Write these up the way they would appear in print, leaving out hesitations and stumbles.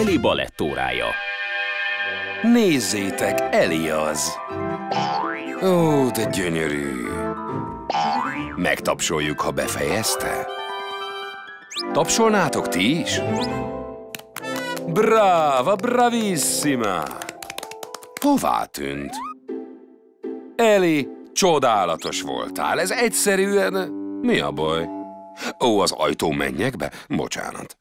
Eli balettórája. Nézzétek, Eli az! Ó, de gyönyörű! Megtapsoljuk, ha befejezte? Tapsolnátok ti is? Brava, bravissima! Hová tűnt? Eli, csodálatos voltál, ez egyszerűen... Mi a baj? Ó, az ajtó mennyekbe? Bocsánat.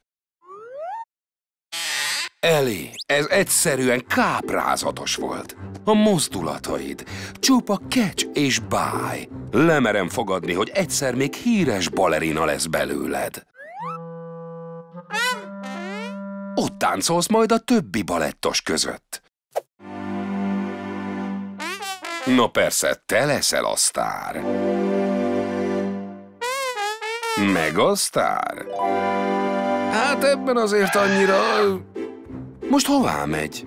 Eli, ez egyszerűen káprázatos volt. A mozdulataid, csupa kecs és báj. Lemerem fogadni, hogy egyszer még híres balerina lesz belőled. Ott táncolsz majd a többi balettos között. No persze, te leszel a sztár. Meg a sztár? Hát ebben azért annyira... Most hová megy?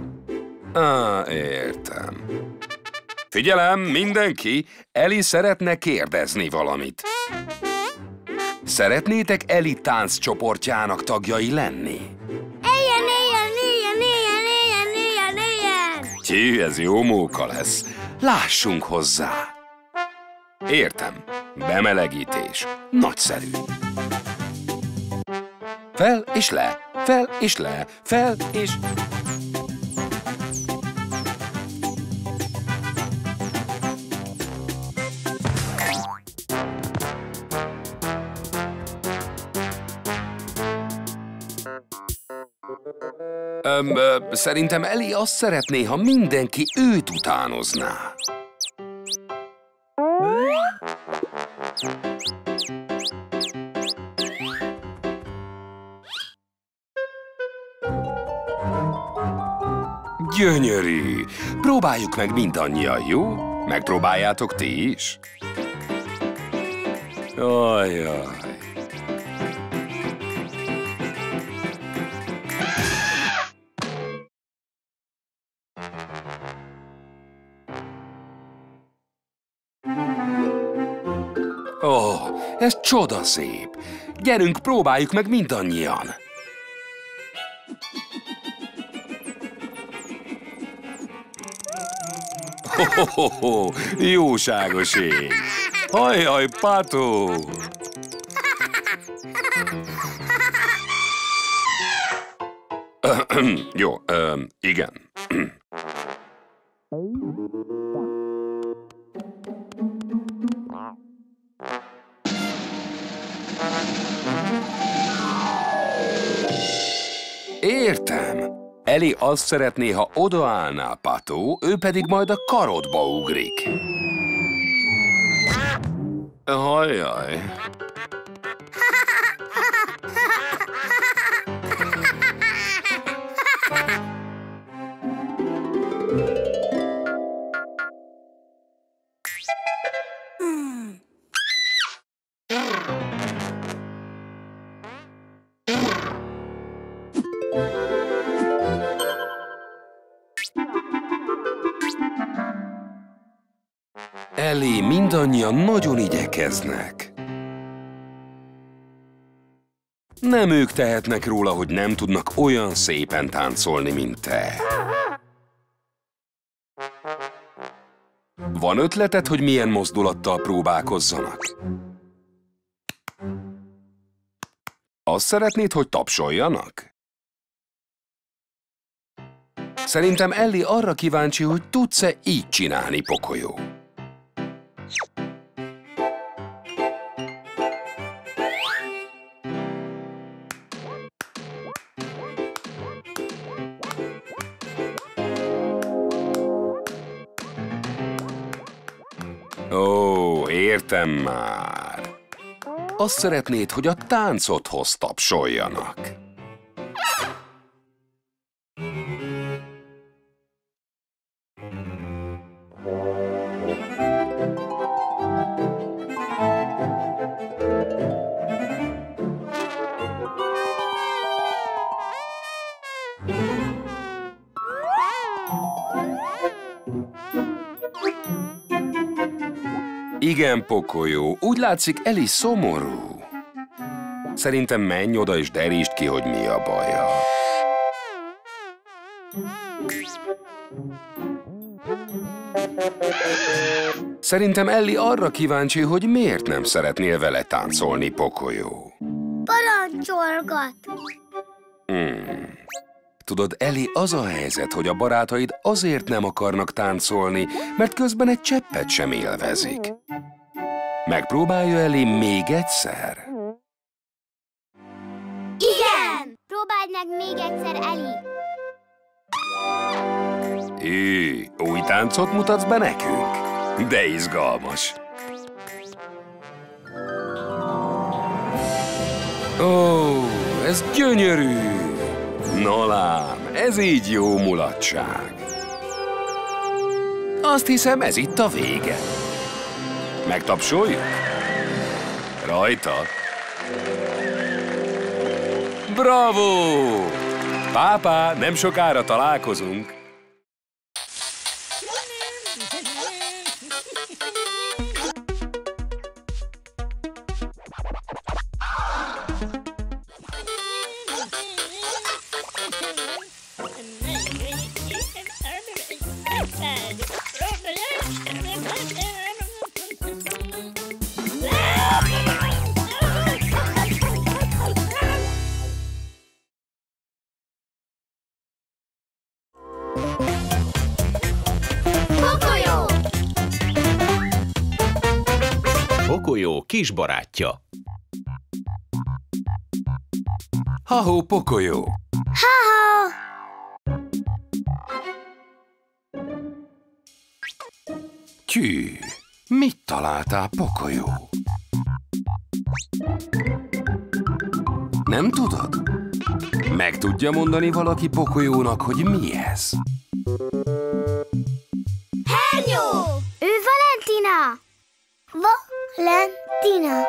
Értem. Figyelem, mindenki! Eli szeretne kérdezni valamit. Szeretnétek Eli tánccsoportjának tagjai lenni? Tyű, ez jó móka lesz. Lássunk hozzá. Értem. Bemelegítés. Nagyszerű. Fel és le, fel és le, fel és... Szerintem Eli azt szeretné, ha mindenki őt utánozná. Gyönyörű! Próbáljuk meg mindannyian, jó? Megpróbáljátok ti is? Ajjaj! Ó, ez csodaszép! Gyerünk, próbáljuk meg mindannyian! Ho-ho-ho-ho! Jóságos ég! Hajjaj, Pátó! Jó, igen. Értem. Eli azt szeretné, ha odaállnál, Pató, ő pedig majd a karodba ugrik. Hajjaj. Eli, mindannyian nagyon igyekeznek. Nem ők tehetnek róla, hogy nem tudnak olyan szépen táncolni, mint te. Van ötleted, hogy milyen mozdulattal próbálkozzanak? Azt szeretnéd, hogy tapsoljanak? Szerintem Eli arra kíváncsi, hogy tudsz-e így csinálni, pokolyó. Ó, értem már. Azt szeretnéd, hogy a táncodhoz tapsoljanak. Igen, pokolyó. Úgy látszik, Eli szomorú. Szerintem menj oda és derítsd ki, hogy mi a baja. Szerintem Ellie arra kíváncsi, hogy miért nem szeretnél vele táncolni, Pocoyo. Parancsolgat. Tudod, Ellie, az a helyzet, hogy a barátaid azért nem akarnak táncolni, mert közben egy cseppet sem élvezik. Megpróbálja Ellie még egyszer? Igen! Próbáld meg még egyszer, Ellie. Új táncot mutatsz be nekünk? De izgalmas. Ó, ez gyönyörű! No lám, ez így jó mulatság. Azt hiszem, ez itt a vége. Megtapsoljuk? Rajta! Bravo! Pápá, nem sokára találkozunk. Pocoyo! Pocoyo kis barátja. Ha-ho, Pocoyo! Ha-ha! Tyű, mit találtál, Pocoyo? Nem tudod? Meg tudja mondani valaki Pocoyónak, hogy mi ez? Hernyó! Ő Valentina! Valentina!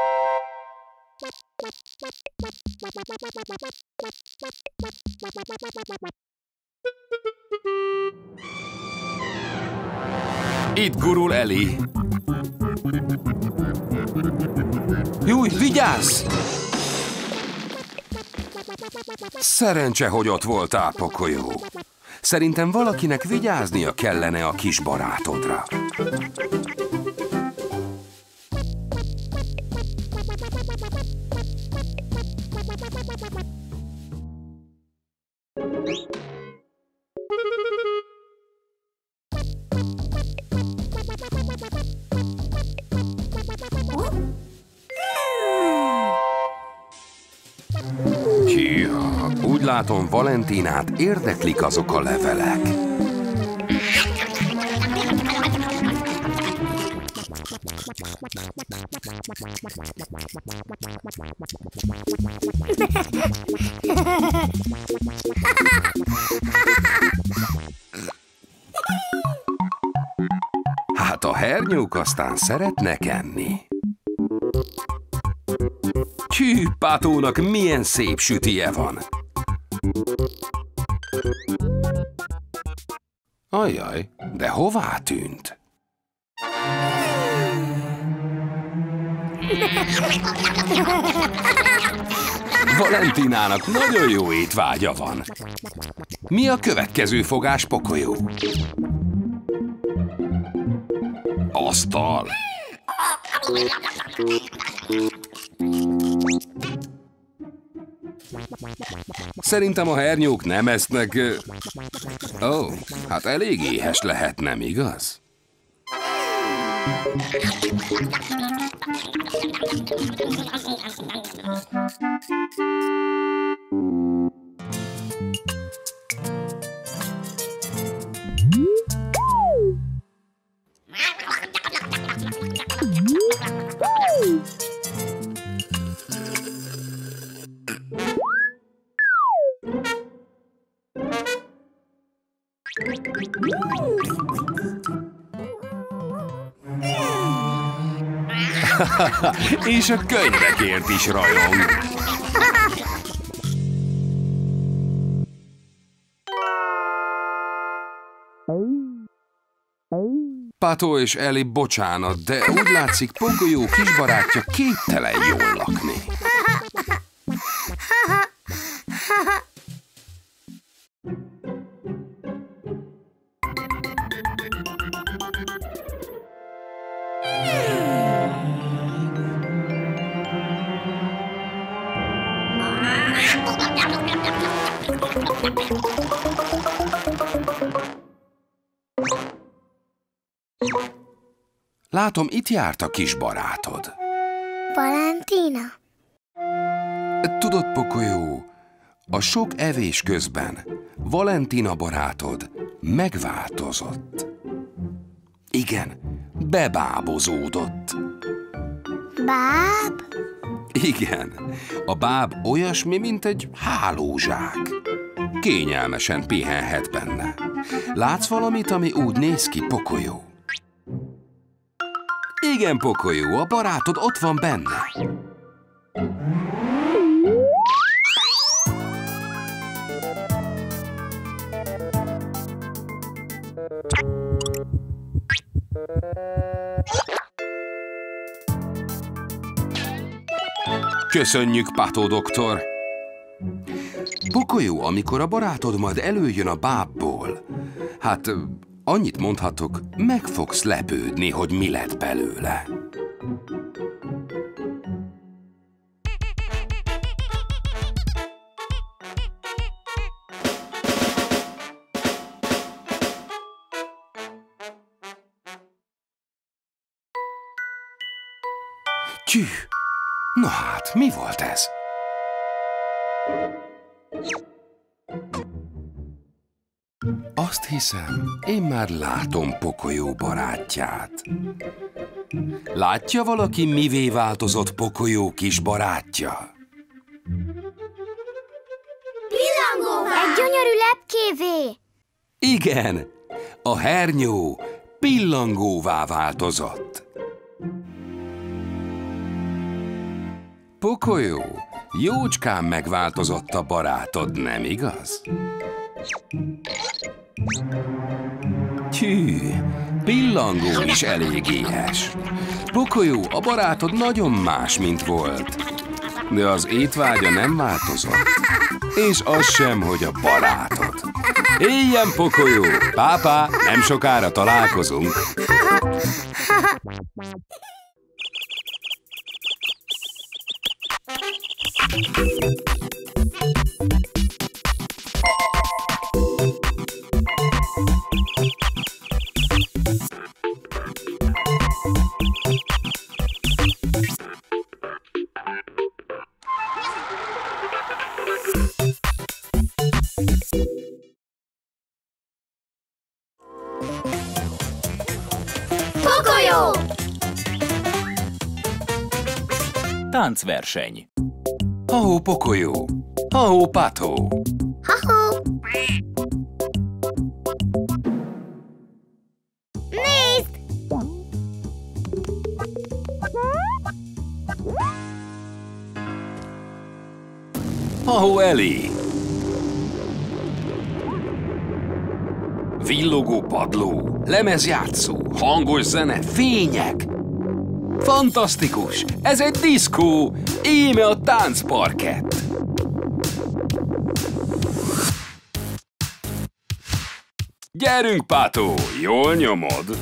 Itt gurul Ellie. Júj, vigyázz! Szerencse, hogy ott voltál, Pocoyo. Szerintem valakinek vigyáznia kellene a kis barátodra. Hűha, úgy látom, Valentinát érdeklik azok a levelek. Hát a hernyók aztán szeretnek enni. Hű, Pátónak milyen szép sütije van. Ajjaj, de hová tűnt? Valentinának nagyon jó étvágya van. Mi a következő fogás, Pocoyo? Asztal. Szerintem a hernyók nem esznek... Ó, hát elég éhes lehet, nem igaz? És a könyvekért is rajong. Pato és Ellie, bocsánat, de úgy látszik, Pocoyo kisbarátja képtelen jól lakni. Látom, itt járt a kis barátod. Valentina? Tudod, Pokolyó, a sok evés közben Valentina barátod megváltozott. Igen, bebábozódott. Báb? Igen, a báb olyasmi, mint egy hálózsák. Kényelmesen pihenhet benne. Látsz valamit, ami úgy néz ki, Pokolyó? Igen, Pokolyó, a barátod ott van benne. Köszönjük, Pato doktor! Pokolyó, amikor a barátod majd előjön a bábból, hát annyit mondhatok, meg fogsz lepődni, hogy mi lett belőle. Tyű! Na hát, mi volt ez? Azt hiszem, én már látom Pokolyó barátját. Látja valaki, mivé változott Pokolyó kis barátja? Pillangóvá! Egy gyönyörű lepkévé! Igen, a hernyó pillangóvá változott. Pokolyó, jócskán megváltozott a barátod, nem igaz? Tyű, pillangó is elég éhes. Pokolyó, a barátod nagyon más, mint volt. De az étvágya nem változott. És az sem, hogy a barátod. Éljen, Pokolyó! Pápá, nem sokára találkozunk. Pokolyó! Táncverseny. Ha-hó, Pokolyó! Ha-hó, Pato! Ha-hó! Nézd! Ha-hó, Eli! Villogó padló, lemezjátszó, hangos zene, fények! Fantasztikus! Ez egy diszkó! Íme a táncparkett! Gyerünk, Pato! Jól nyomod!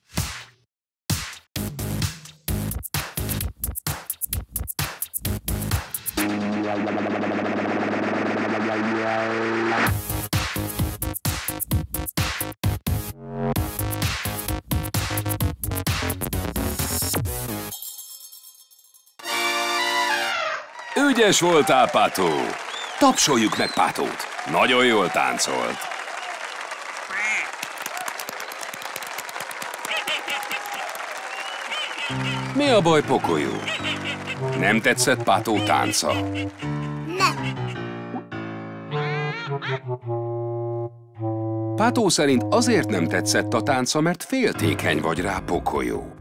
Ügyes voltál, Pato! Tapsoljuk meg Patót! Nagyon jól táncolt! Mi a baj, Pokolyó? Nem tetszett Pató tánca? Nem. Pató szerint azért nem tetszett a tánca, mert féltékeny vagy rá, Pokolyó.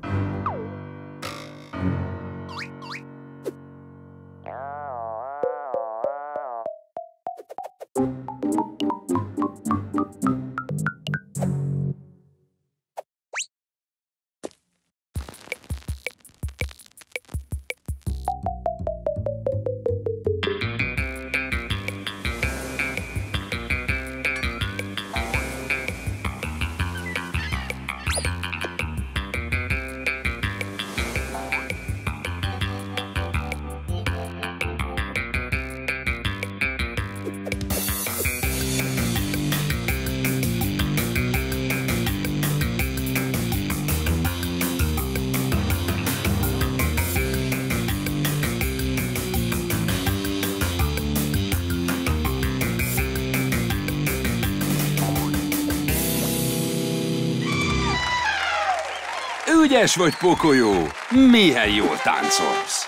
Ügyes vagy, Pokolyó! Milyen jól táncolsz!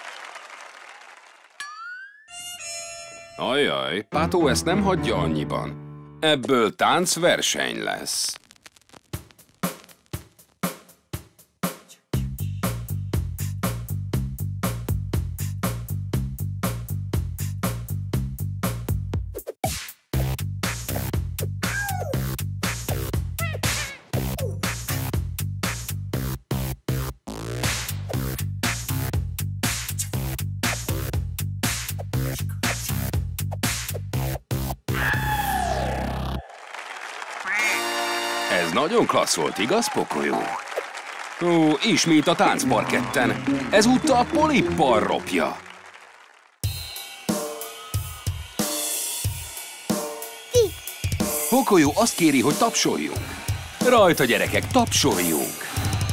Ajaj, Pátó ezt nem hagyja annyiban. Ebből táncverseny lesz. Ez nagyon klassz volt, igaz, Pokolyó? Ó, ismét a táncparketten. Ezúttal Polippal ropja. Pokolyó azt kéri, hogy tapsoljunk. Rajta, gyerekek, tapsoljunk!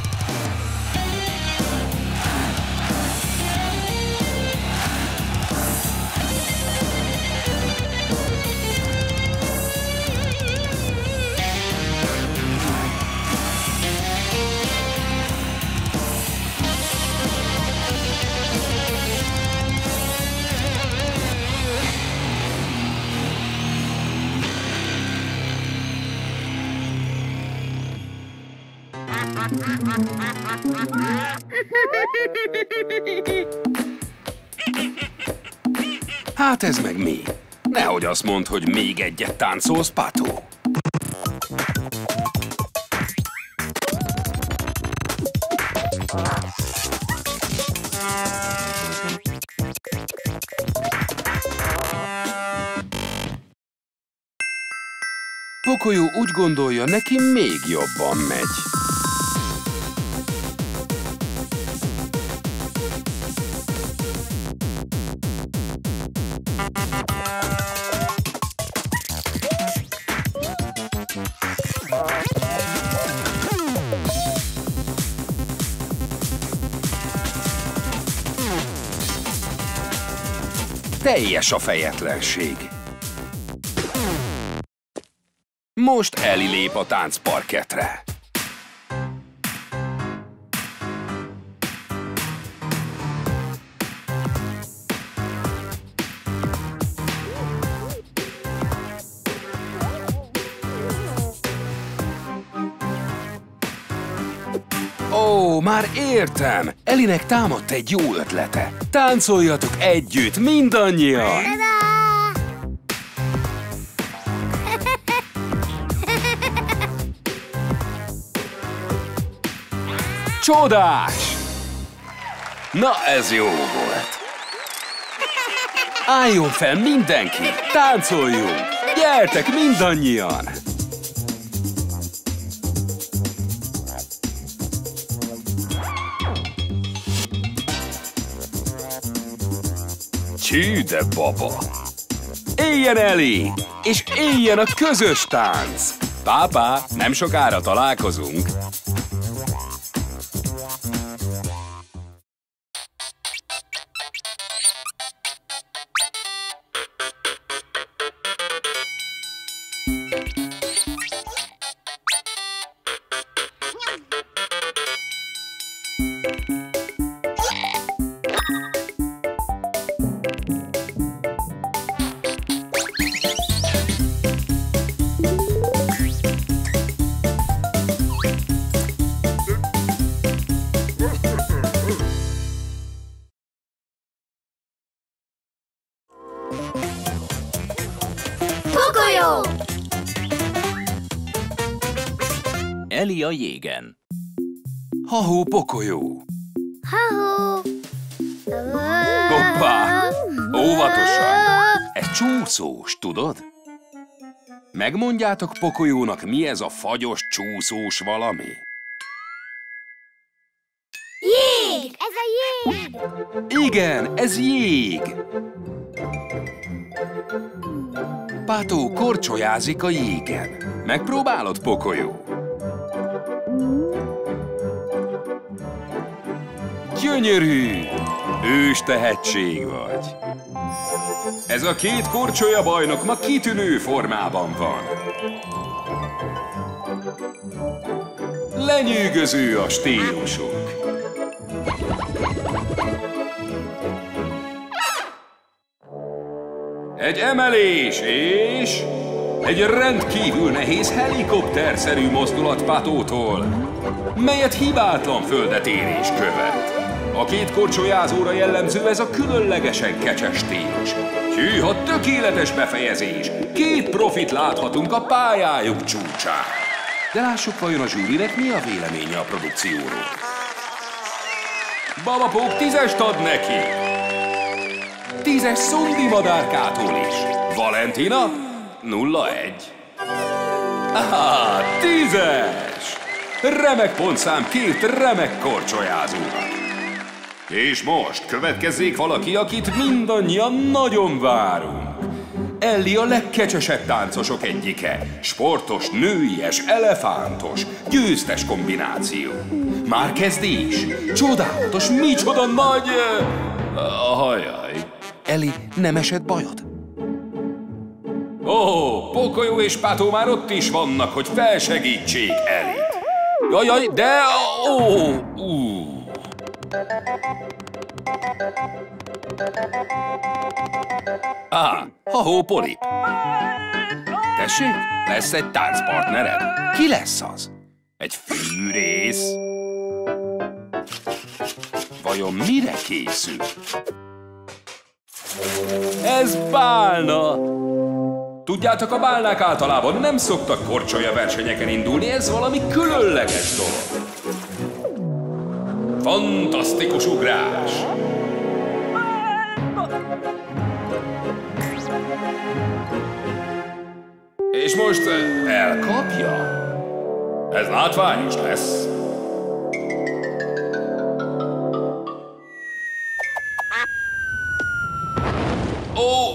Hát ez meg mi? Nehogy azt mondd, hogy még egyet táncolsz, Pátó. Pokolyó úgy gondolja, neki még jobban megy. Teljes a fejetlenség. Most Eli lép a táncparketre. Ó, már értem! Elinek támadt egy jó ötlete. Táncoljatok együtt, mindannyian! Csodás! Na, ez jó volt. Álljon fel mindenki! Táncoljunk! Gyertek mindannyian! Csű, de baba! Éljen Eli! És éljen a közös tánc! Pápá, nem sokára találkozunk! Pokolyó! Eli a jégen. Ha-hó, Pokolyó! Ha-hó! Hoppá! Óvatosan! Ez csúszós, tudod? Megmondjátok Pokolyónak, mi ez a fagyos, csúszós valami? Jég! Ez a jég! Igen, ez jég! Pátó korcsolyázik a jégen. Megpróbálod, Pokolyó? Gyönyörű! Ős tehetség vagy. Ez a két korcsolya bajnok ma kitűnő formában van. lenyűgöző a stílusuk. Egy emelés és egy rendkívül nehéz helikopterszerű mozdulat Patótól, melyet hibátlan földetérés követ. A két korcsolyázóra jellemző ez a különlegesen kecses stílus. Hűha, tökéletes befejezés! Két profit láthatunk a pályájuk csúcsán. De lássuk, vajon a zsűrinek mi a véleménye a produkcióról. Babapók 10-est ad neki! 10-es Szundi madárkától is. Valentina? 0-1. Aha, 10-es! Remek pontszám két remek korcsolyázónak. És most következzék valaki, akit mindannyian nagyon várunk. Ellie a legkecsesebb táncosok egyike. Sportos, nőies, elefántos, győztes kombináció. Már kezd is. Csodálatos, micsoda nagy... Hajjaj. Ellie, nem esett bajod? Ó, Pocoyo és Pato már ott is vannak, hogy felsegítsék Ellie-t. Jajjaj, de... Ha-hó, Polip. Tessék, lesz egy táncpartnered? Ki lesz az? Egy fűrész? Vajon mire készül? Ez bálna! Tudjátok, a bálnák általában nem szoktak korcsolya versenyeken indulni, ez valami különleges dolog. Fantasztikus ugrás! És most elkapja? Ez látványos lesz. Ó!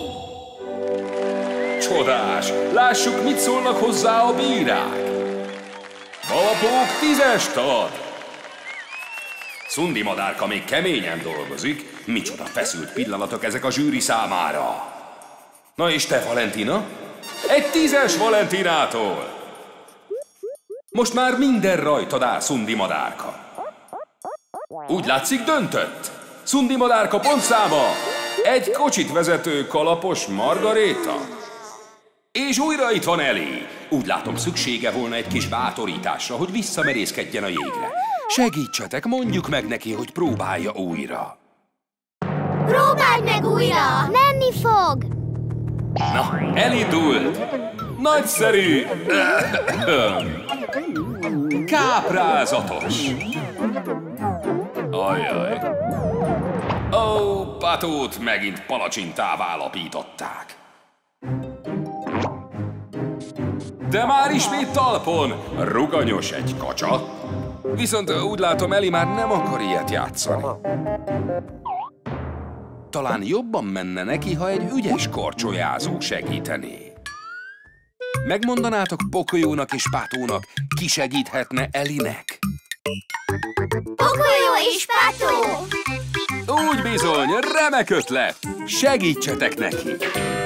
Csodás! Lássuk, mit szólnak hozzá a bírák. Babapók 10-est ad! Szundi madárka még keményen dolgozik. Micsoda feszült pillanatok ezek a zsűri számára. Na és te, Valentina? Egy 10-es Valentinától! Most már minden rajtad áll, Szundi madárka. Úgy látszik, döntött. Szundi madárka pontszáma egy kocsit vezető kalapos Margaréta. És újra itt van Ellie. Úgy látom, szüksége volna egy kis bátorításra, hogy visszamerészkedjen a jégre. Segítsetek, mondjuk meg neki, hogy próbálja újra. Próbáld meg újra! Menni fog! Na, elindult! Nagyszerű! Káprázatos! Ajjaj! Ó, Patót megint palacsintává állapították. De már ismét talpon! Ruganyos egy kacsa. Viszont úgy látom, Ellie már nem akar ilyet játszani. Talán jobban menne neki, ha egy ügyes korcsolyázó segítené. Megmondanátok Pocoyónak és Patónak, ki segíthetne Ellie-nek? Pocoyo és Pato! Úgy bizony, remek ötlet! Segítsetek neki!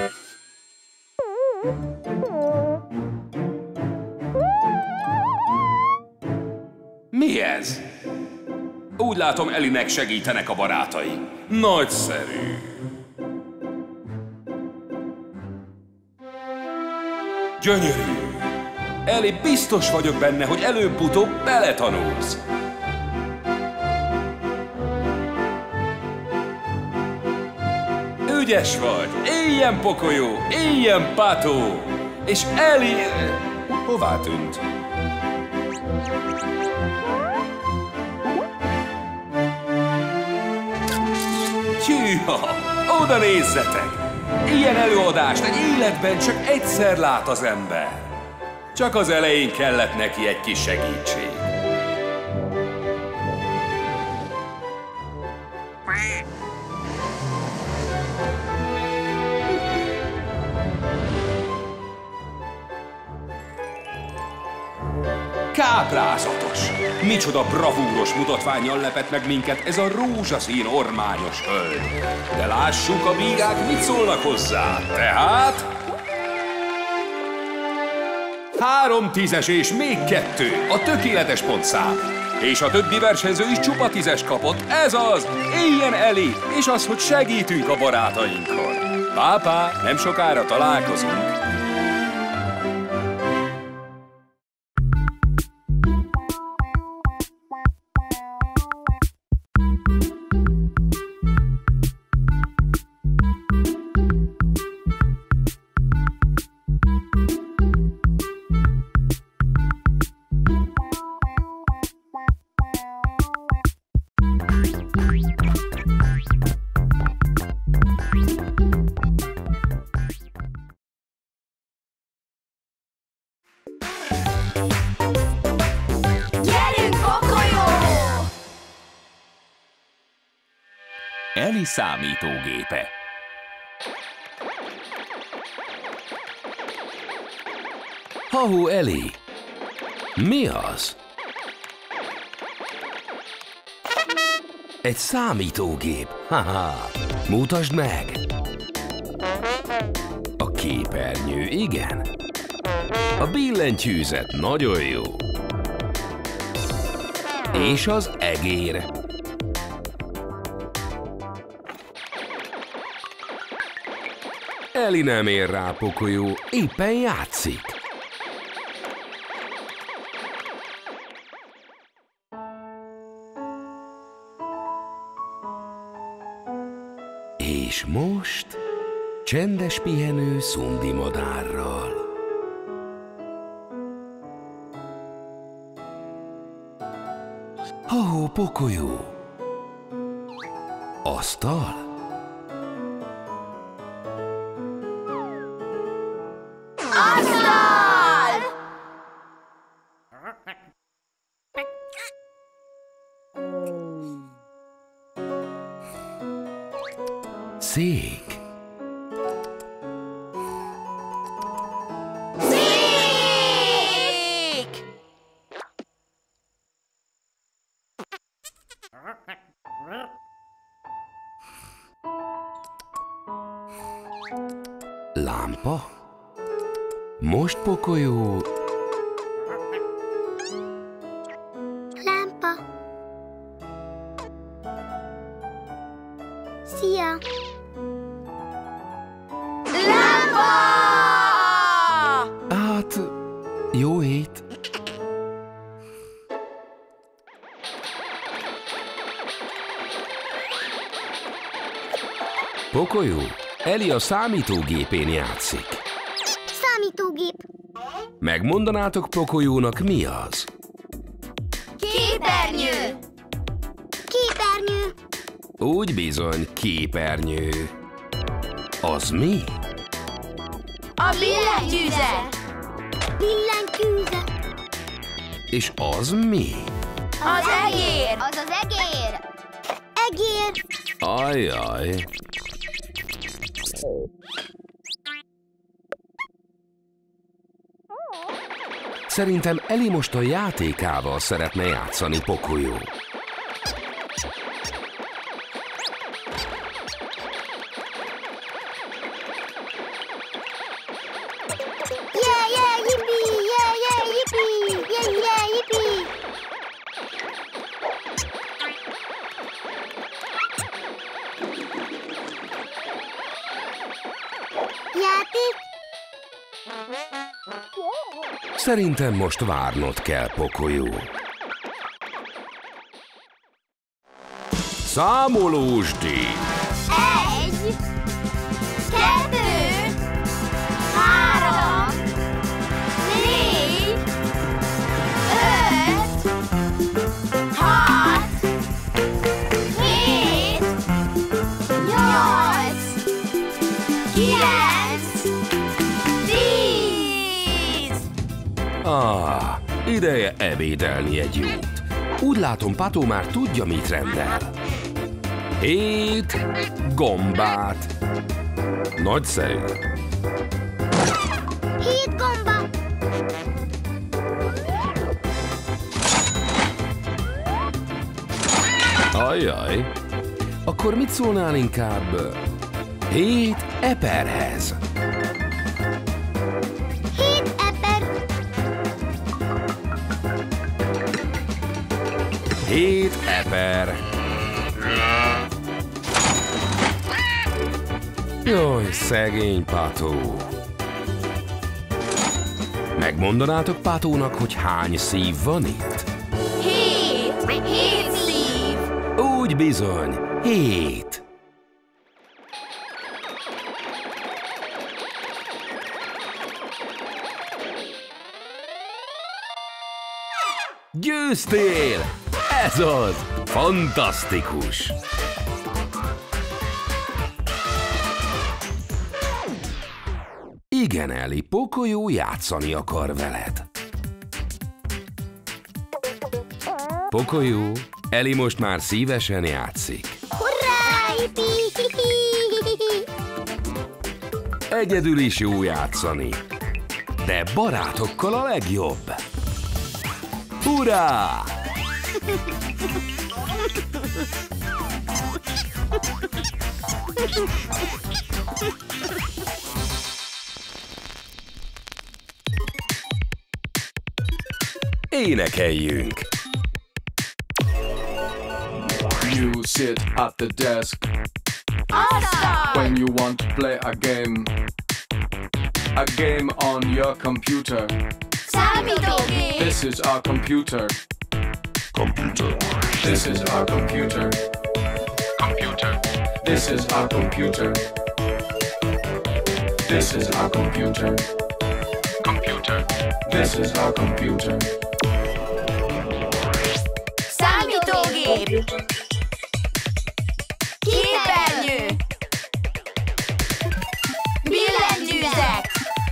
Mi ez? Úgy látom, Ellie-nek segítenek a barátai. Nagyszerű! Gyönyörű! Ellie, biztos vagyok benne, hogy előbb-utóbb beletanulsz. Ügyes vagy! Éljen Pocoyo, éljen Pato! És Ellie... hová tűnt? Hűha! Oda nézzetek! Ilyen előadást egy életben csak egyszer lát az ember. Csak az elején kellett neki egy kis segítség. Káprázatos! Micsoda bravúros mutattvánnyal lepett meg minket ez a rózsaszín ormányos hölgy. De lássuk, a bírák mit szólnak hozzá. Tehát... 3 10-es és még 2, a tökéletes pontszám. És a többi versenyző is csupa 10-es kapott, ez az! Éljen Eli, és az, hogy segítünk a barátainkon. Pápá, nem sokára találkozunk. Eli számítógépe. Ha-hó, Eli! Mi az? Egy számítógép. Haha, mutasd meg! A képernyő, igen. A billentyűzet nagyon jó. És az egér. Eli nem ér rá, pokolyó, éppen játszik. És most csendes pihenő szundi madárral. Ha-hó, pokolyó! Asztal? Szék. Szék! Lámpa? Most, pokolyó? Lámpa. Szia! Lámpa! Hát, jó hét. Pokolyó, Eli a számítógépén játszik. Számítógép. Megmondanátok pokolyónak, mi az? Képernyő. Képernyő. Úgy bizony, képernyő. Az mi? A billentyűzet. Billentyűzet. És az mi? Az egér. Az az egér. Egér. Ajjaj. Szerintem Eli most a játékával szeretne játszani, pokolyó. Yeah, yeah, yippee! Yeah, yeah, yippee! Yeah, yeah, yippee! Játék? Szerintem most várnod kell, pokolyó. Számolósdi! 1, 2, 3, 4, 5, 6, 7, 8, 9, 10. Ideje ebédelni egy jót. Úgy látom, Pató már tudja, mit rendel. 7 gombát. Nagyszerű. 7 gomba. Ajjaj. Akkor mit szólnál inkább 7 eperhez? 7 eper. 7 eper. Jaj, szegény Pátó. Megmondanátok Pátónak, hogy hány szív van itt? 7 szív. Úgy bizony, 7. Győztél! Ez az! Fantasztikus! Igen, Eli, Pocoyo játszani akar veled. Pocoyo, Eli most már szívesen játszik. Hurrá! Yippee! Egyedül is jó játszani, de barátokkal a legjobb. Hurrá! Énekeljünk! You sit at the desk Awesome! when you want to play a game on your computer. Számítógép! This is our computer. This is our computer. This is our computer. This is our computer. This is our computer. Számítógép! Képernyő! Billentyűzet!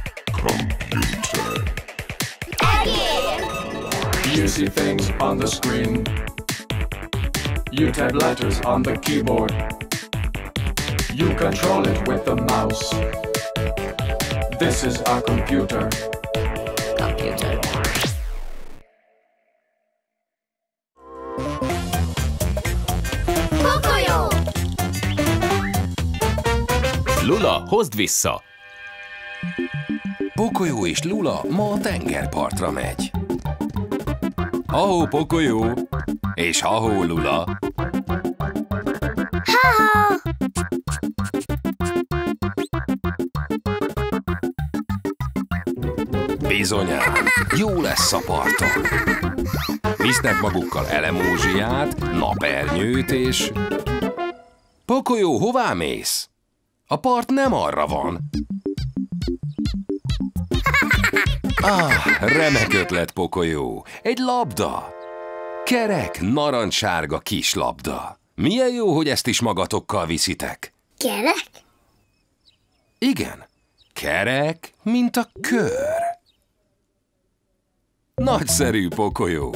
Egér! You see things on the screen. You type letters on the keyboard. You control it with the mouse. This is our computer. Pocoyo! Lula, hozd vissza! Pocoyo és Lula ma a tengerpartra megy. Ha-hó, Pocoyo! És ha-hó, Lula! Ha-ha! Bizonyám, jó lesz a parton. Visznek magukkal elemózsiát, napernyőt és... Pocoyo, hová mész? A part nem arra van. Remek ötlet, Pocoyo. Egy labda. Kerek, narancssárga kis labda. Milyen jó, hogy ezt is magatokkal viszitek. Kerek? Igen, kerek, mint a kör. Nagyszerű, Pocoyo.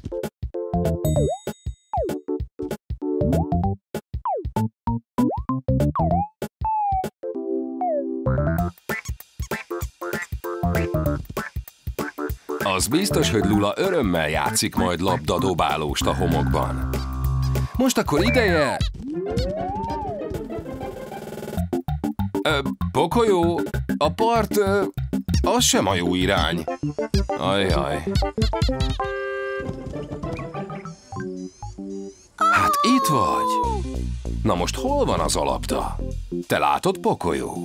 Az biztos, hogy Lula örömmel játszik majd labdadobálóst a homokban. Most akkor ideje... Pocoyo, a part... az sem a jó irány. Ajjaj. Hát itt vagy. Na most hol van az a labda? Te látod, Pocoyo?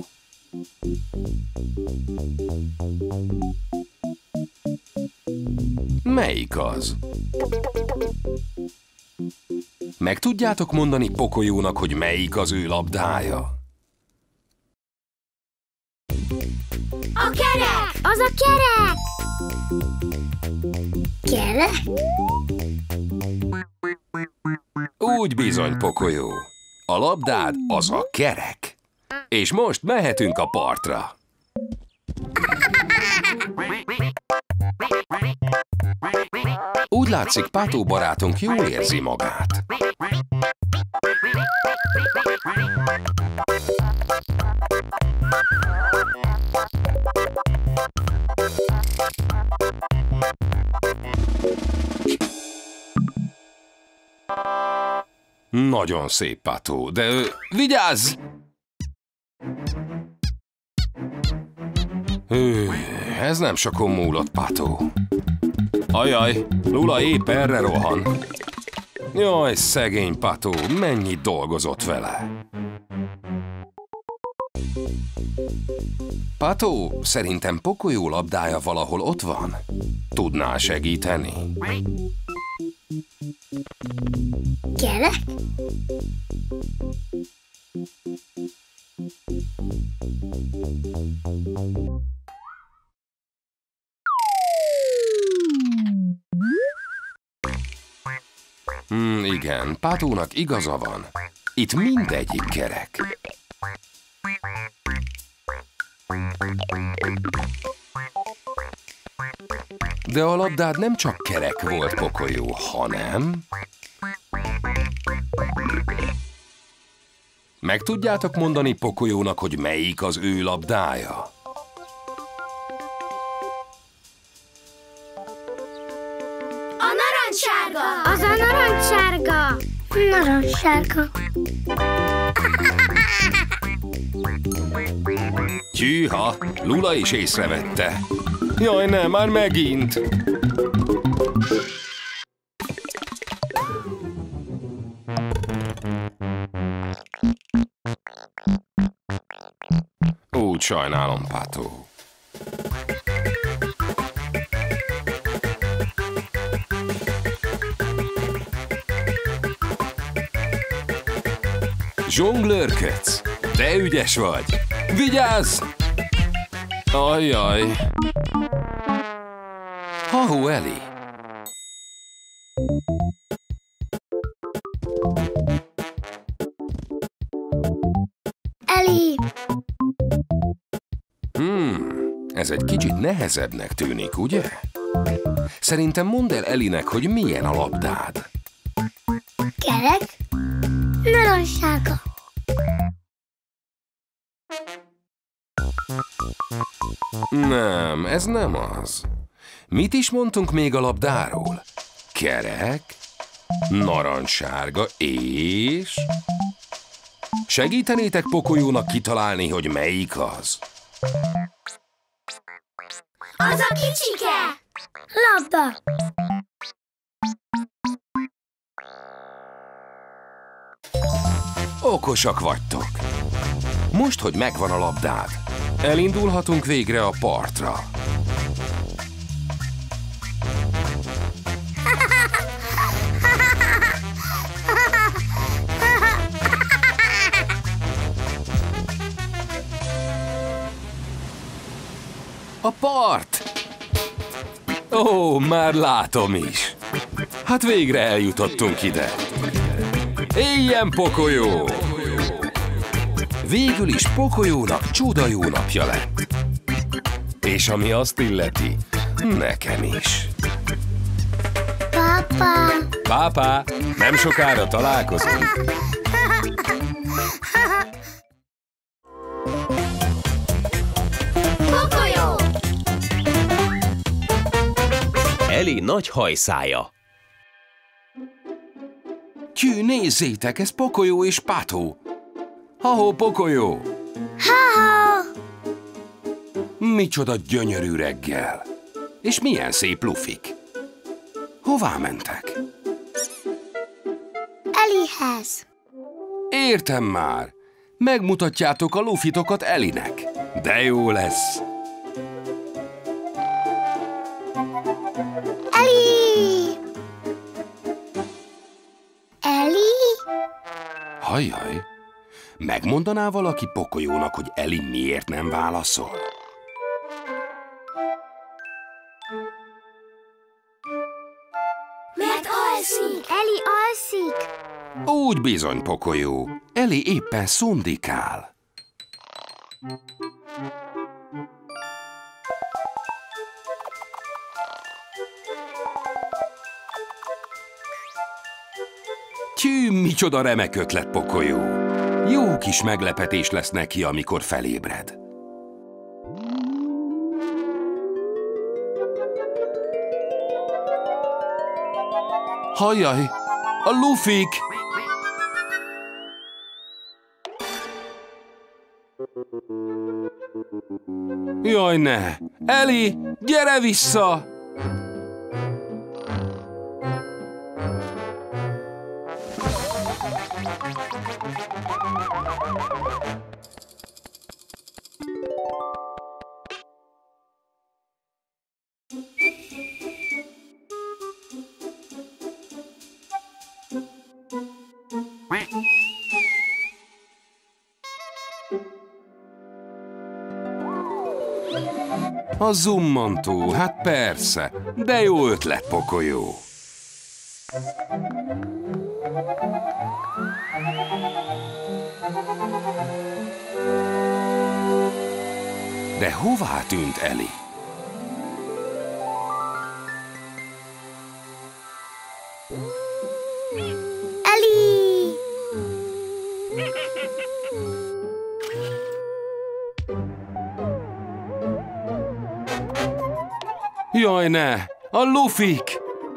Melyik az? Meg tudjátok mondani Pocoyónak, hogy melyik az ő labdája? A kerek! Az a kerek! Kerek? Úgy bizony, Pocoyo. A labdád az a kerek. És most mehetünk a partra. Úgy látszik, Pátó barátunk jól érzi magát. Nagyon szép, Pátó, de vigyázz! Ez nem sokon múlott, Pátó. Ajaj, Lula épp erre rohan. Jaj, szegény Pató, mennyit dolgozott vele. Pató, szerintem Pocoyo labdája valahol ott van. Tudnál segíteni? Kerek? Igen, Patónak igaza van. Itt mindegyik kerek. De a labdád nem csak kerek volt, Pocoyo, hanem... Meg tudjátok mondani Pocoyónak, hogy melyik az ő labdája? A narancssárga! Az a narancssárga! Narancssárga. Tyűha, Lula is észrevette. Jaj, nem, már megint! Úgy sajnálom, Pató. Zsonglőrködsz! De ügyes vagy! Vigyázz! Ajjaj! Ha-hó, Eli! Eli! Ez egy kicsit nehezebbnek tűnik, ugye? Szerintem mondd el Elinek, hogy milyen a labdád. Kerek? Narancssárga. Nem, ez nem az. Mit is mondtunk még a labdáról? Kerek, narancssárga és... Segítenétek Pocoyónak kitalálni, hogy melyik az? Az a kicsike! Labda! Okosak vagytok. Most, hogy megvan a labdád, elindulhatunk végre a partra. A part! Ó, már látom is. Hát végre eljutottunk ide. Éljen Pocoyo! Végül is Pocoyónak csuda jó napja lett. És ami azt illeti, nekem is. Pápa! Pápá, nem sokára találkozunk. Pocoyo! Eli nagy hajszája. Tyű, nézzétek, ez Pocoyo és Pató. Ha-hó, Pocoyo! Ha-ha! Micsoda gyönyörű reggel. És milyen szép lufik. Hová mentek? Elihez. Értem már. Megmutatjátok a lufitokat Elinek. De jó lesz. Eli! Eli? Hajjaj. Megmondaná valaki Pocoyónak, hogy Eli miért nem válaszol? Mert alszik. Eli alszik. Úgy bizony, Pocoyo. Eli éppen szundikál. Tyű, micsoda remek ötlet, Pocoyo. Jó kis meglepetés lesz neki, amikor felébred. Hajjaj, a lufik! Jaj, ne! Eli, gyere vissza! A zummantó, hát persze, de jó ötlet, Pokolyó. De hová tűnt Eli? Eli! Jaj, ne! A lufik!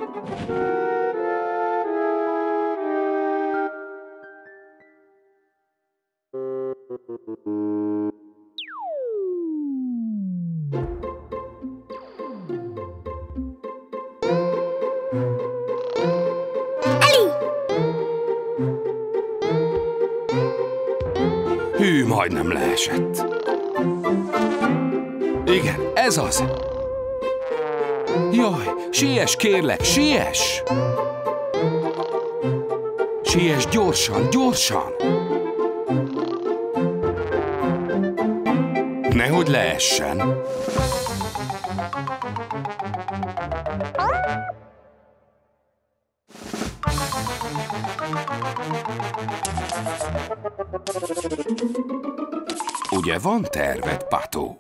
Hű, majdnem leesett. Igen, ez az. Jaj, siess, kérlek, siess! Siess gyorsan, gyorsan! Nehogy leessen. Ugye van terved, Pató?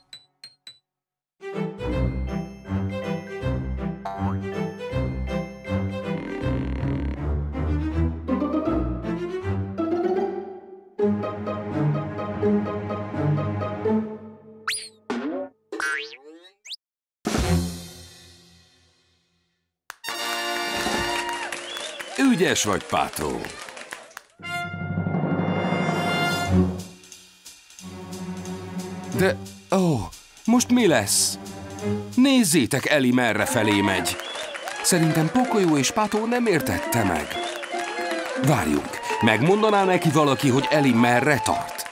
Ügyes vagy, Pató. De, most mi lesz? Nézzétek, Eli merrefelé megy. Szerintem Pokolyó és Pató nem értette meg. Várjunk, megmondaná neki valaki, hogy Eli merre tart?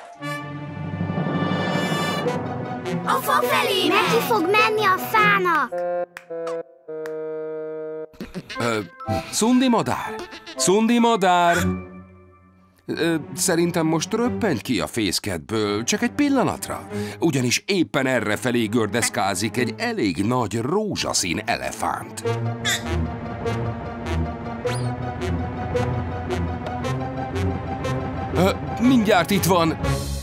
A fa felé neki fog menni a fának. Szundi madár? Szundi madár! Szerintem most röppenj ki a fészkedből, csak egy pillanatra. Ugyanis éppen errefelé gördeszkázik egy elég nagy rózsaszín elefánt. Mindjárt itt van!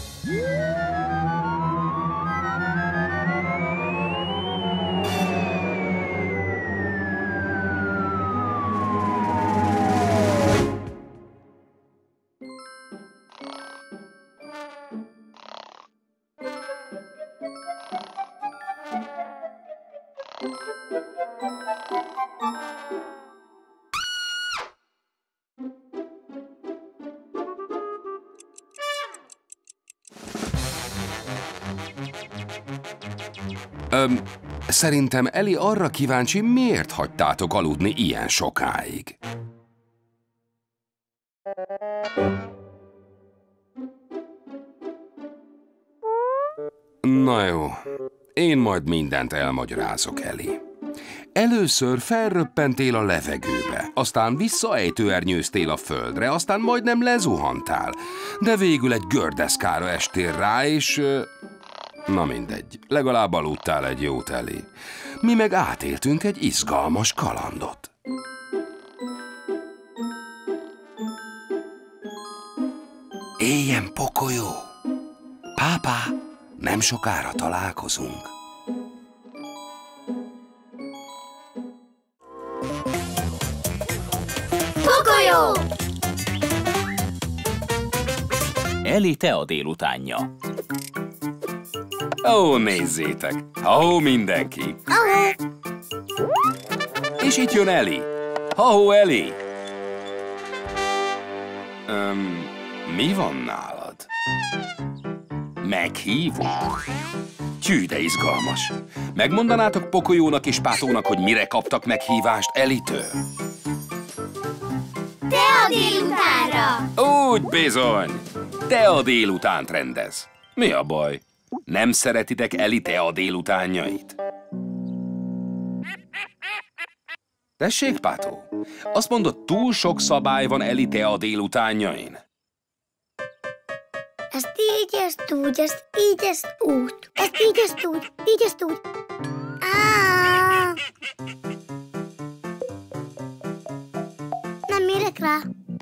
Szerintem Eli arra kíváncsi, miért hagytátok aludni ilyen sokáig. Na jó, én majd mindent elmagyarázok, Eli. Először felröppentél a levegőbe, aztán visszaejtőernyőztél a földre, aztán majdnem lezuhantál, de végül egy gördeszkára estél rá, és... Na mindegy, legalább aludtál egy jót, Eli. Mi meg átéltünk egy izgalmas kalandot. Éljen, Pokolyó! Pápá, nem sokára találkozunk. Pokolyó! Eli tea délutánja. Ó, nézzétek! Ha-hó mindenki! És itt jön Eli. Ha-hó, Eli! Mi van nálad? Meghívunk? Tyű, de izgalmas. Megmondanátok Pokolyónak és Pátónak, hogy mire kaptak meghívást Elitől? Tea délutánra! Úgy bizony! Tea délutánt rendez. Mi a baj? Nem szeretitek Eli tea délutánjait? Tessék, Pátó? Azt mondod, túl sok szabály van Eli tea délutánjain? Ezt így, ezt úgy, ezt így, ezt úgy. Ezt így, ezt úgy, így, ezt úgy. Nem mérek rá.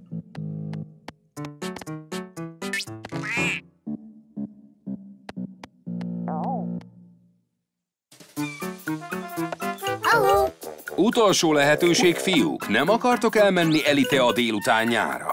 Ahó. Utolsó lehetőség, fiúk. Nem akartok elmenni Eli tea délutánjára?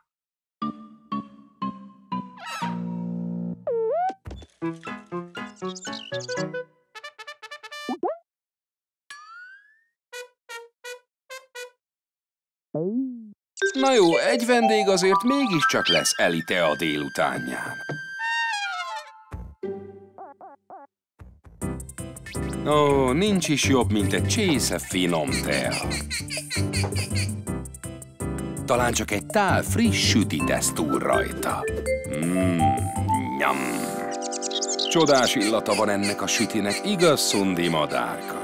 Na jó, egy vendég azért mégiscsak lesz Eli tea délutánján. Ó, nincs is jobb, mint egy csésze finom tea. Talán csak egy tál friss süti tesz túl rajta. Nyam. Csodás illata van ennek a sütinek, igaz, Szundi madárka?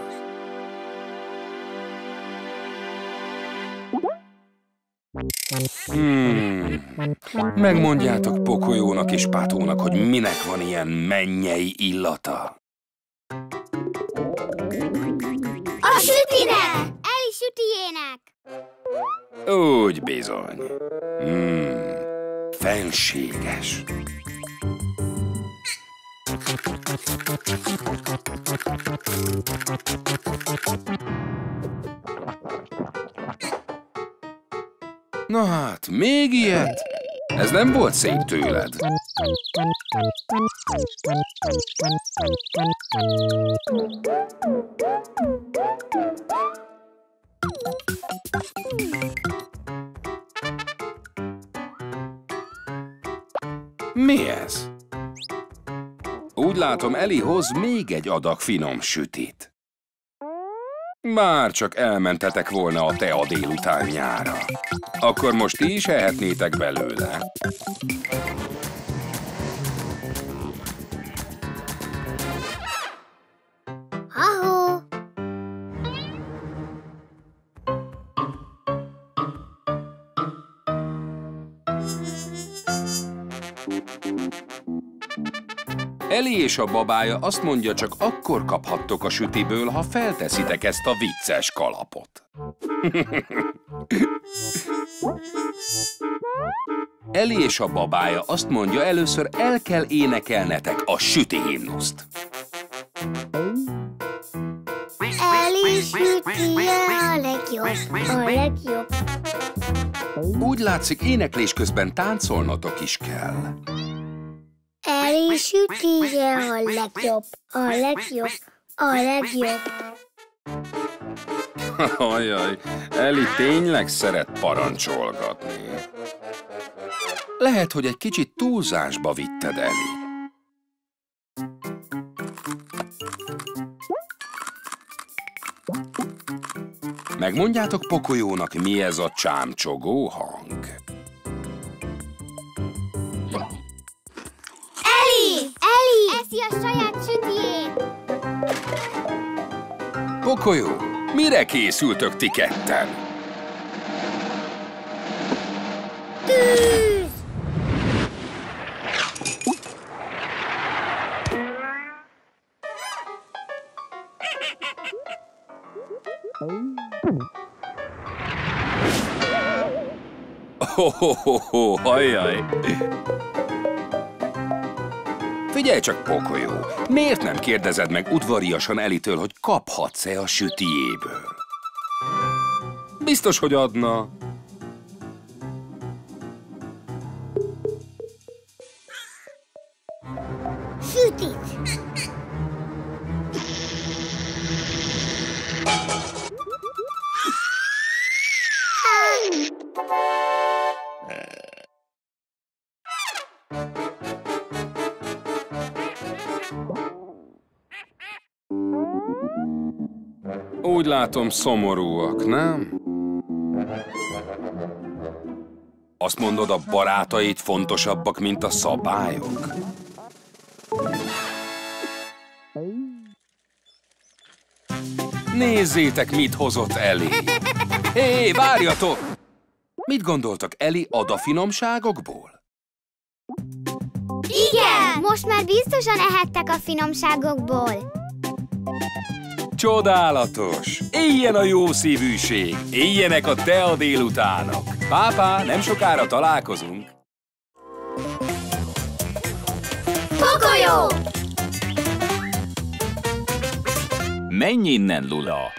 Megmondjátok Pokolyónak és Pátónak, hogy minek van ilyen mennyei illata. A sütinek! Eli sütijének! Úgy bizony. Fenséges. Na hát, még ilyet? Ez nem volt szép tőled. Mi ez? Úgy látom, Eli hoz még egy adag finom sütit. Bár csak elmentetek volna a tea délutánjára. Akkor most ti is ehetnétek belőle. Ahó. Eli és a babája azt mondja, csak akkor kaphattok a sütiből, ha felteszitek ezt a vicces kalapot. Eli és a babája azt mondja, először el kell énekelnetek a süti himnuszt. Eli sütije a legjobb, a legjobb. Úgy látszik, éneklés közben táncolnotok is kell. Eli sütije a legjobb, a legjobb, a legjobb. Ajaj, Eli tényleg szeret parancsolgatni. Lehet, hogy egy kicsit túlzásba vitted, Eli. Megmondjátok Pokolyónak, mi ez a csámcsogó hang? Eli eszi a saját sütijét. Pokolyó, mire készültök ti ketten? Tűz! Ho-ho-ho-ho, hajjaj! Figyelj csak, Pokolyó, miért nem kérdezed meg udvariasan Elitől, hogy kaphatsz-e a sütijéből? Biztos, hogy adna. Sütit! Úgy látom, szomorúak, nem? Azt mondod, a barátaid fontosabbak, mint a szabályok? Nézzétek, mit hozott Eli! Hé, várjatok! Mit gondoltak, Eli ad a finomságokból? Igen! Most már biztosan ehettek a finomságokból. Csodálatos! Éljen a jó szívűség! Éljenek a tea délutánok! Pápá, nem sokára találkozunk! Pokolyó! Menj innen, Lula!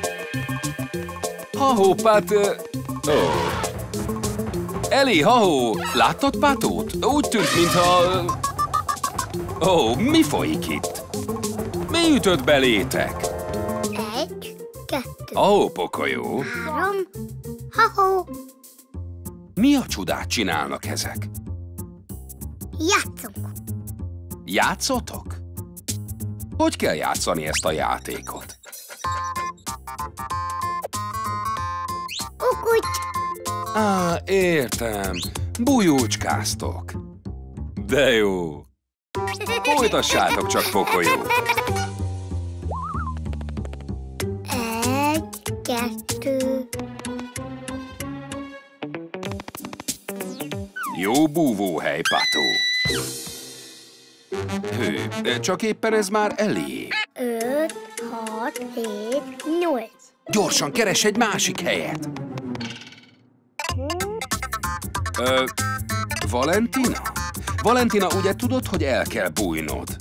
Ha-hó, Pat... Ó. Eli, ha-hó, láttad Patót? Úgy tűnt, mintha... Ó, mi folyik itt? Mi ütött belétek? 1, 2, Ó, Pokolyó, 3, ha-hó! mi a csodát csinálnak ezek? Játszunk! Játszotok? Hogy kell játszani ezt a játékot? Kukucs! Á, értem. Bujócskáztok. De jó. Folytassátok csak, Pokolyó. 1, 2. Jó búvóhely, Pató. Hű, csak éppen ez már elég. 5, 6, 7, 8. Gyorsan keres egy másik helyet. Valentina? Valentina, ugye tudod, hogy el kell bújnod?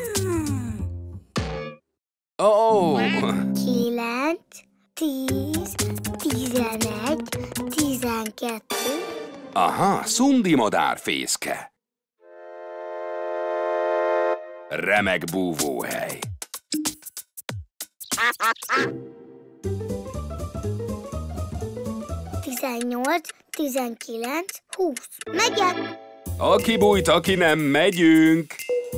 Ó, 9, 10, 11, 12. aha, szundi madárfészke. Remek búvóhely. Tizennyolc, 19, 20. Megyek! Aki bújt, aki nem, megyünk.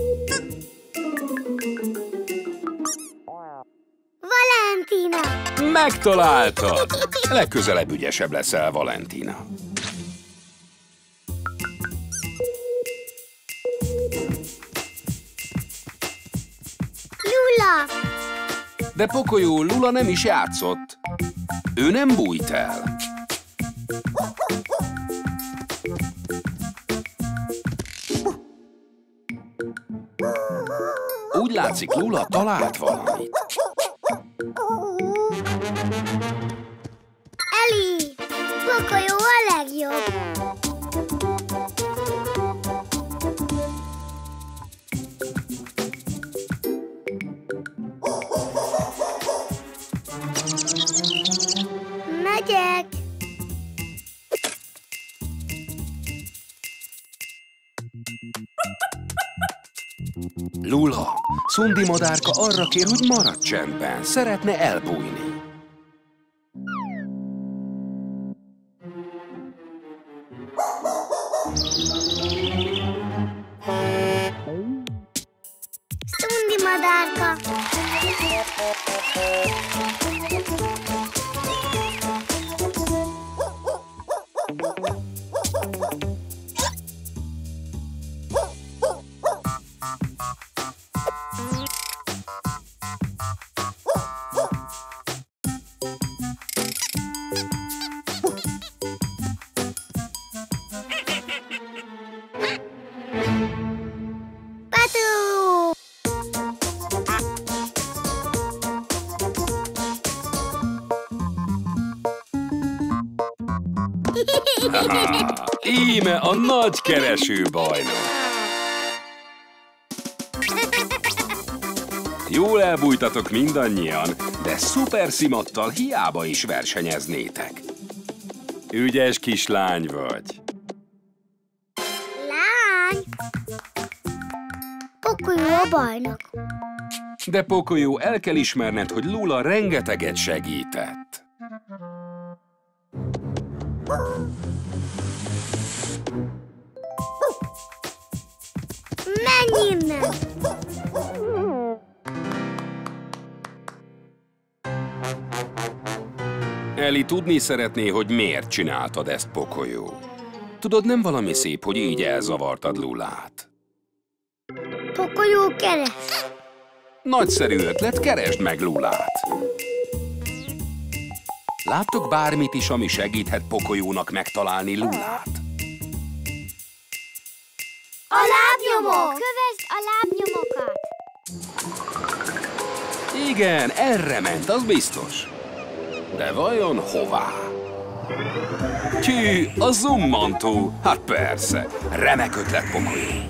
Valentina! Megtaláltad! Legközelebb ügyesebb leszel, Valentina. Lula! De Pokolyó, Lula nem is játszott. Ő nem bújt el. Úgy látszik, Lula talált valamit. Eli! Pokolyó a legjobb! Megyek! Lula, szundi madárka arra kér, hogy maradj csendben. Szeretne elbújni. Szundi madárka! Pató! Íme a nagy kereső bajnok. Jól elbújtatok mindannyian, de szuper szimattal hiába is versenyeznétek. Ügyes kislány vagy. Lány! Pokolyó a bajnok. De Pokolyó, el kell ismerned, hogy Lula rengeteget segített. Menj innen! Eli tudni szeretné, hogy miért csináltad ezt, Pokolyó. Tudod, nem valami szép, hogy így elzavartad Lulát. Pokolyó keres. Nagyszerű ötlet, keresd meg Lulát. Láttok bármit is, ami segíthet Pocoyónak megtalálni Lulát? A lábnyomok! Kövesd a lábnyomokat! Igen, erre ment, az biztos. De vajon hová? Tű, a zummantó. Hát persze, remek ötlet, Pocoyó.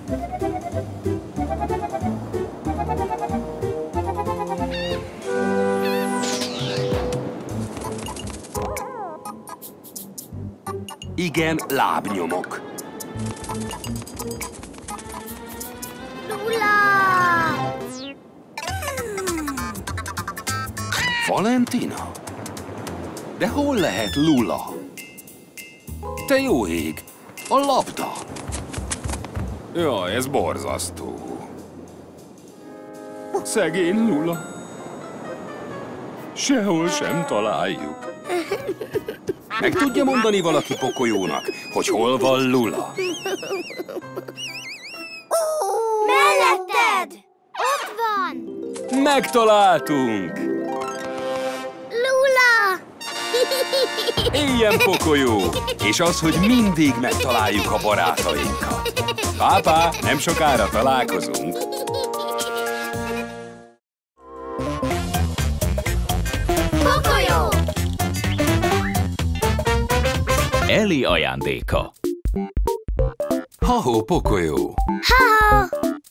Igen, lábnyomok. Lula! Valentina? De hol lehet Lula? Te jó ég, a labda. Jaj, ez borzasztó. Szegény Lula. Sehol sem találjuk. Meg tudja mondani valaki Pocoyónak, hogy hol van Lula? Melletted! Ott van! Megtaláltunk! Lula! Éljen Pocoyó! És az, hogy mindig megtaláljuk a barátainkat. Pápá, nem sokára találkozunk. Pocoyó! Ellie ajándéka. Ha-ho, Pocoyó! Ha-ha!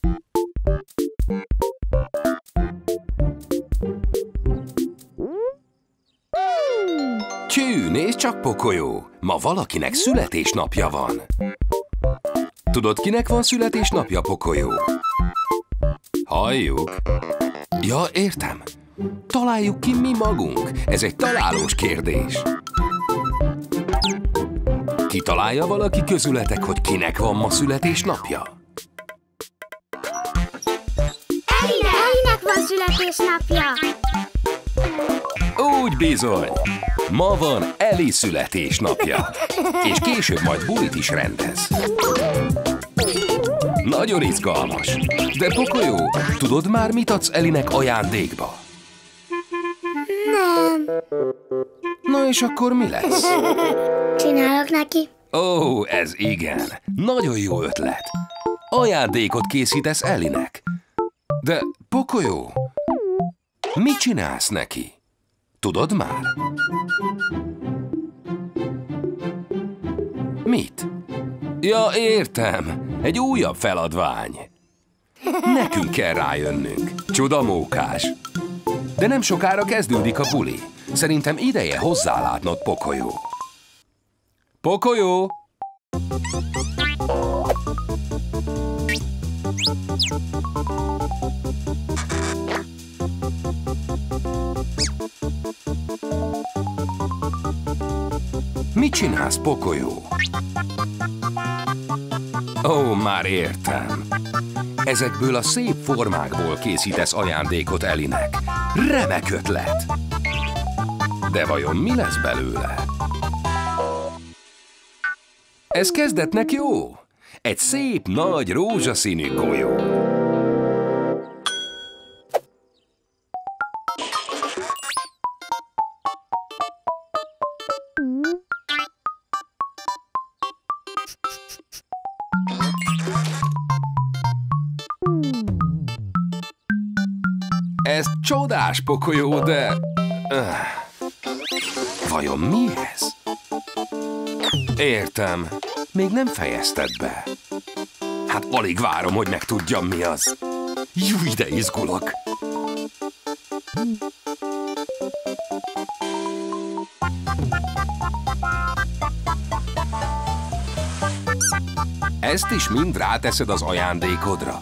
Tyű, nézd csak, Pocoyó! Ma valakinek születésnapja van. Tudod, kinek van születésnapja, Pocoyó? Halljuk. Ja, értem. Találjuk ki mi magunk. Ez egy találós kérdés. Kitalálja valaki közületek, hogy kinek van ma születésnapja? Ellinek van születésnapja! Úgy bizony. Ma van Ellie születésnapja. És később majd bulit is rendez. Nagyon izgalmas. De Pocoyó, tudod már, mit adsz Ellinek ajándékba? Nem. Na és akkor mi lesz? Csinálok neki. Ó, ez igen. Nagyon jó ötlet. Ajándékot készítesz Ellinek. De, Pocoyó, mit csinálsz neki? Tudod már? Mit? Ja, értem. Egy újabb feladvány. Nekünk kell rájönnünk. Csuda mókás. De nem sokára kezdődik a buli. Szerintem ideje hozzálátnod, Pocoyó. Pocoyó! Mit csinálsz, Pocoyó? Ó, már értem. Ezekből a szép formákból készítesz ajándékot Ellinek. Remek ötlet! De vajon mi lesz belőle? Ez kezdetnek jó. Egy szép, nagy, rózsaszínű golyó. Ez csodás, Pocoyó, de... Vajon mi ez? Értem. Még nem fejezted be. Hát alig várom, hogy megtudjam, mi az. Júj, de izgulok. Ezt is mind ráteszed az ajándékodra.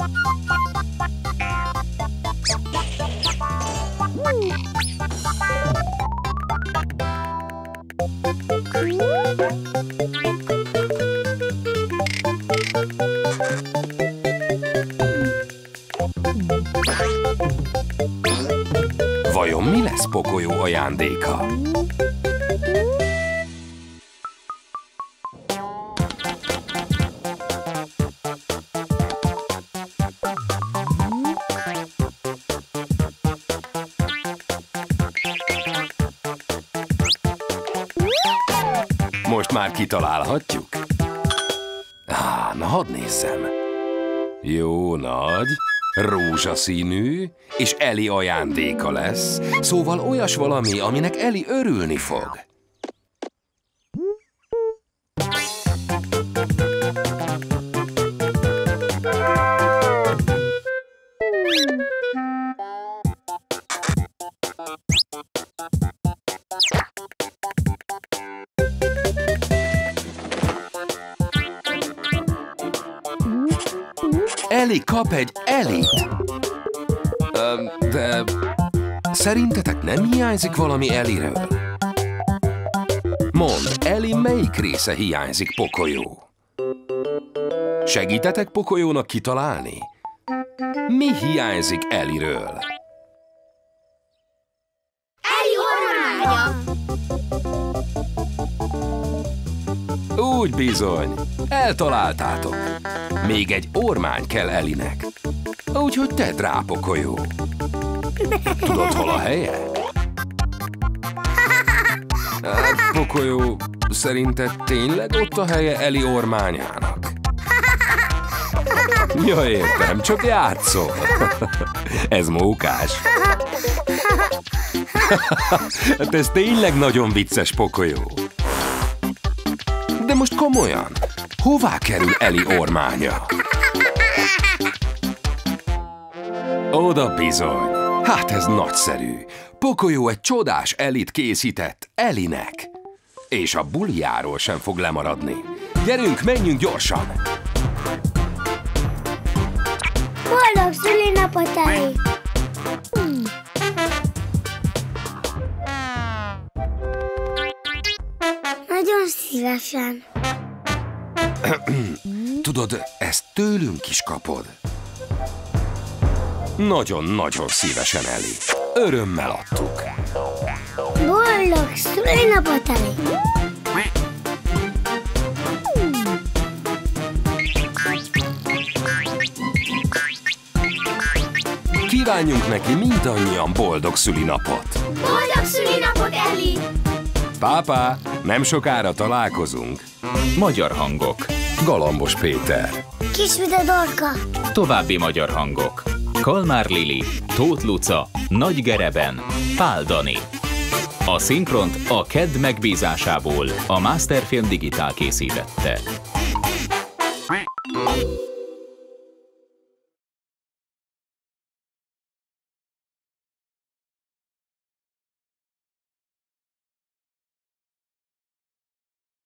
Vajon mi lesz Pocoyó ajándéka? Most már kitalálhatjuk? Na hadd nézzem. Jó nagy, rózsaszínű, és Eli ajándéka lesz. Szóval olyas valami, aminek Eli örülni fog. Eli kap egy Elit. De szerintetek nem hiányzik valami Eliről? Mondd, Eli melyik része hiányzik, Pokolyó? Segítetek Pokolyónak kitalálni? Mi hiányzik Eliről? Eli ormánya! Úgy bizony, eltaláltátok. Még egy ormány kell Elinek. Úgyhogy tedd rá, Pokolyó. Tudod, hol a helye? Pokolyó, szerinted tényleg ott a helye Eli ormányának? Ja, értem, csak játszol. Ez mókás. Hát ez tényleg nagyon vicces, Pokolyó. De most komolyan, hová kerül Eli ormánya? Oda bizony. Hát ez nagyszerű. Pokolyó egy csodás Elit készített Elinek. És a bulijáról sem fog lemaradni. Gyerünk, menjünk gyorsan! Boldog szülinapot, Eli! Nagyon szívesen. Tudod, ezt tőlünk is kapod. Nagyon-nagyon szívesen, Eli. Örömmel adtuk. Boldog szülinapot, Eli! Kívánjunk neki mindannyian boldog szülinapot. Boldog szülinapot, Eli! Pápá, nem sokára találkozunk. Magyar hangok. Galambos Péter. Kisvide Dorka! További magyar hangok. Kalmár Lili, Tóth Luca, Nagy Gereben, Pál Dani. A szinkront a KED megbízásából a Masterfilm Digitál készítette.